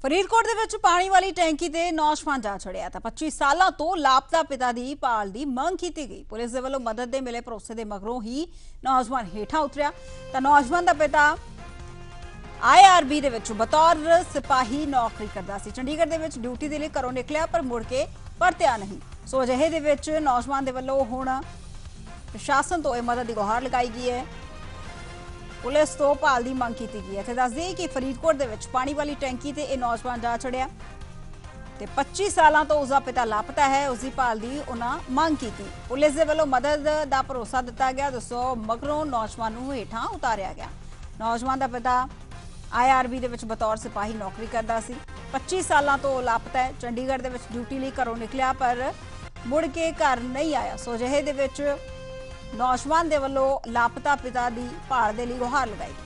ਫਰੀਦਕੋਟ ਦੇ ਵਿੱਚ ਪਾਣੀ ਵਾਲੀ ਟੈਂਕੀ ਤੇ ਨੌਜਵਾਨ ਜਾ ਚੜਿਆ ਤਾਂ 25 ਸਾਲਾਂ ਤੋਂ ਲਾਪਤਾ ਪਿਤਾ ਦੀ ਭਾਲ ਦੀ ਮੰਗ ਕੀਤੀ ਗਈ। ਪੁਲਿਸ ਦੇ ਵੱਲੋਂ ਮਦਦ ਦੇ ਮਿਲੇ ਭਰੋਸੇ ਦੇ ਮਗਰੋਂ ਹੀ ਨੌਜਵਾਨ ਹੇਠਾਂ ਉਤਰਿਆ ਤਾਂ ਨੌਜਵਾਨ ਦਾ ਪਿਤਾ IRB ਦੇ ਵਿੱਚ ਬਤੌਰ ਸਿਪਾਹੀ ਨੌਕਰੀ ਕਰਦਾ ਸੀ। ਚੰਡੀਗੜ੍ਹ ਦੇ ਵਿੱਚ ਡਿਊਟੀ ਦੇ ਲਈ ਘਰੋਂ ਨਿਕਲਿਆ ਪਰ ਮੁੜ ਕੇ ਪਰਤਿਆ ਨਹੀਂ। ਸੋ ਅਜਿਹੇ ਦੇ ਵਿੱਚ ਨੌਜਵਾਨ ਦੇ ਵੱਲੋਂ ਹੁਣ ਪ੍ਰਸ਼ਾਸਨ ਤੋਂ ਇਹ ਮਦਦ ਦੀ ਗੁਹਾਰ ਲਗਾਈ ਗਈ ਹੈ। पुलिस तो भाल की मंग की गई है। दस दें कि फरीदकोट के पानी वाली टैंकी से यह नौजवान जा चढ़िया तो 25 सालों तो उसका पिता लापता है, उसकी भाल की उन्होंने मंग की। पुलिस के वालों मदद का भरोसा दिता गया। दसो मगरों नौजवान हेठां उतारिया गया। नौजवान का पिता IRB के बतौर सिपाही नौकरी करता सी। 25 सालों तो लापता है। चंडीगढ़ के ड्यूटी लिए घरों निकलिया पर मुड़ के घर नहीं आया। सो अजिहे दे विच नौजवान दे वल्लों लापता पिता की भाल दे लई गुहार लगाई।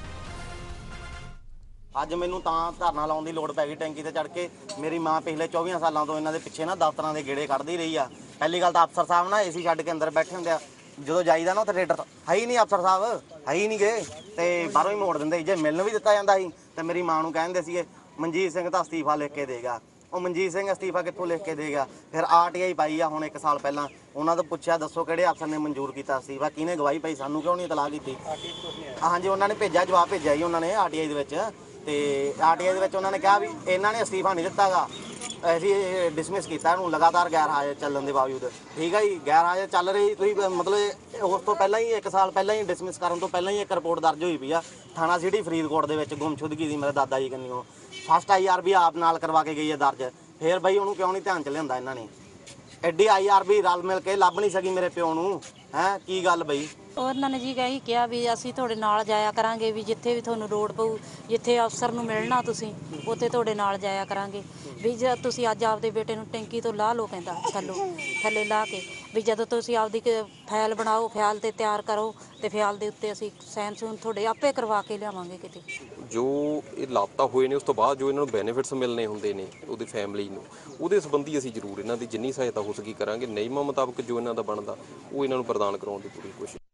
ਅੱਜ ਮੈਨੂੰ ਤਾਂ ਧਰਨਾ ਲਾਉਣ ਦੀ ਲੋੜ ਪੈ ਗਈ ਟੈਂਕੀ ਤੇ ਚੜ ਕੇ। ਮੇਰੀ ਮਾਂ ਪਿਛਲੇ 24 ਸਾਲਾਂ ਤੋਂ ਇਹਨਾਂ ਦੇ ਪਿੱਛੇ ਨਾ ਦਫ਼ਤਰਾਂ ਦੇ ਗੇੜੇ ਕੱਢਦੀ ਰਹੀ ਆ। ਪਹਿਲੀ ਗੱਲ ਤਾਂ ਅਫਸਰ ਸਾਹਿਬ ਨਾ ਏਸੀ ਛੱਡ ਕੇ ਅੰਦਰ ਬੈਠੇ ਹੁੰਦੇ ਆ। ਜਦੋਂ ਜਾਈਦਾ ਨਾ ਉੱਥੇ ਰੇਡਰ ਹੈ ਹੀ ਨਹੀਂ, ਅਫਸਰ ਸਾਹਿਬ ਹੈ ਹੀ ਨਹੀਂ ਗਏ ਤੇ ਬਾਹਰੋਂ ਹੀ ਮੋੜ ਦਿੰਦੇ। ਜੇ ਮਿਲਣ ਵੀ ਦਿੱਤਾ ਜਾਂਦਾ ਸੀ ਤੇ ਮੇਰੀ ਮਾਂ ਨੂੰ ਕਹਿੰਦੇ ਸੀਗੇ ਮਨਜੀਤ ਸਿੰਘ ਤਾਂ ਅਸਤੀਫਾ ਲਿਖ ਕੇ ਦੇਗਾ। ਉਹ ਮਨਜੀਤ ਸਿੰਘ ਅਸਤੀਫਾ ਕਿੱਥੋਂ ਲਿਖ ਕੇ ਦੇਗਾ। ਫਿਰ RTI ਪਾਈ ਆ ਹੁਣ 1 ਸਾਲ ਪਹਿਲਾਂ। ਉਹਨਾਂ ਤੋਂ ਪੁੱਛਿਆ ਦੱਸੋ ਕਿਹੜੇ ਅਫਸਰ ਨੇ ਮਨਜ਼ੂਰ ਕੀਤਾ ਅਸਤੀਫਾ, ਕਿਹਨੇ ਗਵਾਹੀ ਪਾਈ, ਸਾਨੂੰ ਕਿਉਂ ਨਹੀਂ ਇਤਲਾਹ ਕੀਤੀ। ਹਾਂਜੀ ਉਹਨਾਂ ਨੇ ਭੇਜਿਆ, ਜਵਾਬ ਭੇਜਿਆ ਜੀ ਉਹਨਾਂ ਨੇ RTI ਦੇ ਵਿੱਚ। ਤੇ RTI ਦੇ ਵਿੱਚ ਉਹਨਾਂ ਨੇ ਕਿਹਾ ਵੀ ਇਹਨਾਂ ਨੇ ਅਸਤੀਫਾ ਨਹੀਂ ਦਿੱਤਾਗਾ, ਅਸੀਂ ਡਿਸਮਿਸ ਕੀਤਾ ਇਹਨੂੰ ਲਗਾਤਾਰ ਗੈਰ ਹਾਜ਼ਰ ਚੱਲਣ ਦੇ ਬਾਵਜੂਦ। ਠੀਕ ਹੈ ਜੀ, ਗੈਰ ਹਾਜ਼ਰ ਚੱਲ ਰਹੀ। ਤੁਸੀਂ ਮਤਲਬ ਉਸ ਤੋਂ ਪਹਿਲਾਂ ਹੀ 1 ਸਾਲ ਪਹਿਲਾਂ ਹੀ ਡਿਸਮਿਸ ਕਰਨ ਤੋਂ ਪਹਿਲਾਂ ਹੀ ਇੱਕ ਰਿਪੋਰਟ ਦਰਜ ਹੋਈ ਪਈ ਆ ਥਾਣਾ ਸਿਟੀ ਫਰੀਦਕੋਟ ਦੇ ਵਿੱਚ ਗੁੰਮਸ਼ੁਦਗੀ ਦੀ ਮੇਰੇ ਦਾਦਾ ਜੀ ਕੰਨਿਓ। ਫਸਟ IRB ਆਪ ਨਾਲ ਕਰਵਾ ਕੇ ਗਈ ਹੈ ਦਰਜ। ਫਿਰ ਬਈ ਉਹਨੂੰ ਕਿਉਂ ਨਹੀਂ ਧਿਆਨ ਚ ਲਿਆਂਦਾ ਇਹਨਾਂ ਨੇ। ਐਡੀ IRB ਰਲ ਮਿਲ ਕੇ ਲੱਭ ਨਹੀਂ ਸਕੀ ਮੇਰੇ ਪਿਓ ਨੂੰ। ਹੈ ਕੀ ਗੱਲ ਬਈ? ਉਹਨਾਂ ਨੇ ਜੀ ਕਹੀ ਕਿਹਾ ਵੀ ਅਸੀਂ ਤੁਹਾਡੇ ਨਾਲ ਜਾਇਆ ਕਰਾਂਗੇ, ਵੀ ਜਿੱਥੇ ਵੀ ਤੁਹਾਨੂੰ ਲੋੜ ਪਊ, ਜਿੱਥੇ ਅਫਸਰ ਨੂੰ ਮਿਲਣਾ ਤੁਸੀਂ ਉੱਥੇ ਤੁਹਾਡੇ ਨਾਲ ਜਾਇਆ ਕਰਾਂਗੇ। ਵੀ ਜੇ ਤੁਸੀਂ ਅੱਜ ਆਪਦੇ ਬੇਟੇ ਨੂੰ ਟੈਂਕੀ ਤੋਂ ਲਾਹ ਲਓ, ਕਹਿੰਦਾ ਥੱਲੇ ਲਾ ਕੇ ਵੀ ਜਦੋਂ ਤੁਸੀਂ ਆਪਦੀ ਫਾਈਲ ਬਣਾਓ, ਫਾਈਲ ਤੇ ਤਿਆਰ ਕਰੋ ਤੇ ਫਾਈਲ ਦੇ ਉੱਤੇ ਅਸੀਂ ਸਾਈਨ ਸੂਨ ਤੁਹਾਡੇ ਆਪੇ ਕਰਵਾ ਕੇ ਲਿਆਵਾਂਗੇ। ਕਿਤੇ ਜੋ ਇਹ ਲਾਪਤਾ ਹੋਏ ਨੇ ਉਸ ਤੋਂ ਬਾਅਦ ਜੋ ਇਹਨਾਂ ਨੂੰ ਬੈਨੀਫਿਟਸ ਮਿਲਨੇ ਹੁੰਦੇ ਨੇ ਉਹਦੀ ਫੈਮਿਲੀ ਨੂੰ, ਉਹਦੇ ਸੰਬੰਧੀ ਅਸੀਂ ਜ਼ਰੂਰ ਇਹਨਾਂ ਦੀ ਜਿੰਨੀ ਸਹਾਇਤਾ ਹੋ ਸਕੀ ਕਰਾਂਗੇ। ਨਿਯਮਾਂ ਮੁਤਾਬਕ ਜੋ ਇਹਨਾਂ ਦਾ ਬਣਦਾ ਉਹ ਇਹਨਾਂ ਨੂੰ ਪ੍ਰਦਾਨ ਕਰਾਉਣ ਦੀ ਪੂਰੀ ਕੋਸ਼ਿਸ਼।